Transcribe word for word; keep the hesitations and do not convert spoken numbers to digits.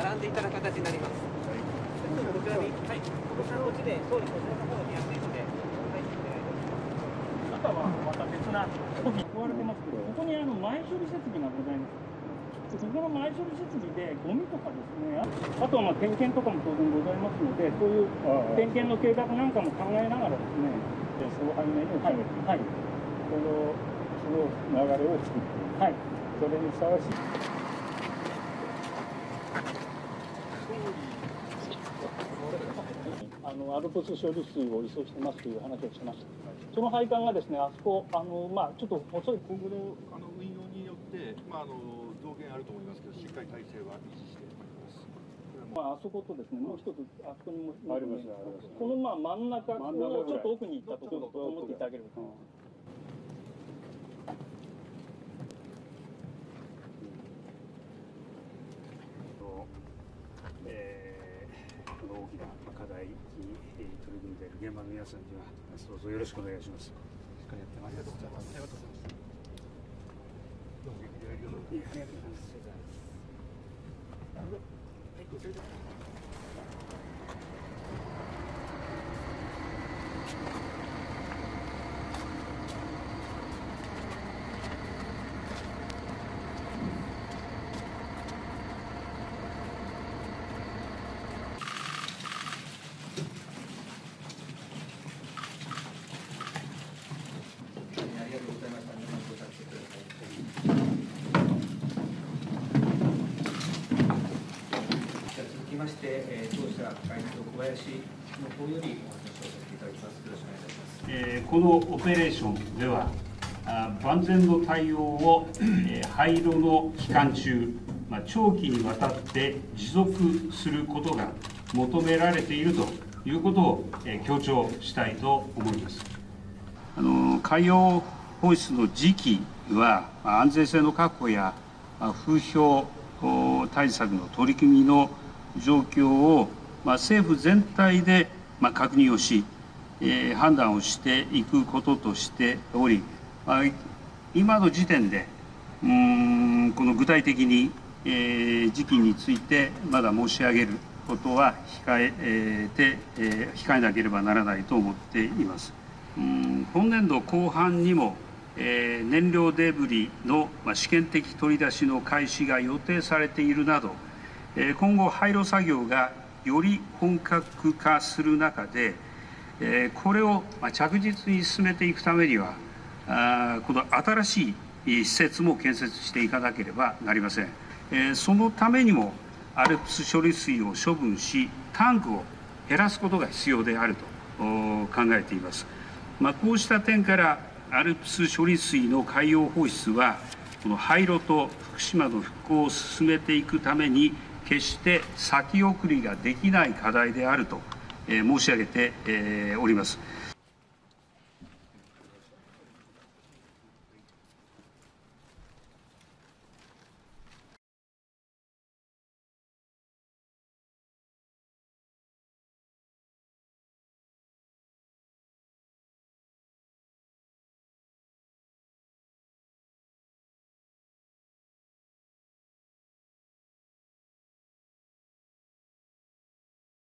並んでいただく形になります。はい、こちらに、はい、こちらのうちで総理こちらの方にやっているので、はい、お願いいたします。 中はまた別な装備使われてますけど、ここにあの前処理設備がございます。ここの前処理設備でゴミとかですね、あとはまあ点検とかも当然ございますので、そういう点検の計画なんかも考えながらですね、 その背面にはい、はい、 このその流れを作っている、 はい、 それにふさわしい。 あのアルプス処理水を移送してますという話をしました。その配管がですね、あそこ、あのまあちょっと細い今後のあの運用によって、まああの増減あると思いますけど、しっかり体制は維持しております。 まああそことですね、もう一つあそこにもありますあります。 このまあ真ん中のちょっと奥に行ったところと思っていただければと思います。 大きな課題に取り組んでいる現場の皆さんにはどうぞよろしくお願いします。しっかりやってありがとうございます。ありがとうございます。どうもありがとうございます。いや、ありがとうございます。はい、こちらです。 まして、当社会長小林の方よりお話をさせていただきます。よろしくお願いいたします。 えー、このオペレーションでは、あ万全の対応を、えー、廃炉の期間中、まあ、長期にわたって持続することが求められているということを、えー、強調したいと思います。あの海洋放出の時期は、安全性の確保や風評対策の取り組みの状況を、まあ、政府全体で、まあ、確認をし、えー、判断をしていくこととしており、まあ、今の時点でうーんこの具体的に、えー、時期についてまだ申し上げることは控ええー、て、えー、控えなければならないと思っています。うん本年度後半にも、えー、燃料デブリの、まあ、試験的取り出しの開始が予定されているなど、今後、廃炉作業がより本格化する中で、これを着実に進めていくためには、この新しい施設も建設していかなければなりません。そのためにも、アルプス処理水を処分し、タンクを減らすことが必要であると考えています。まあ、こうした点から、アルプス処理水の海洋放出は、この廃炉と福島の復興を進めていくために、決して先送りができない課題であると申し上げております。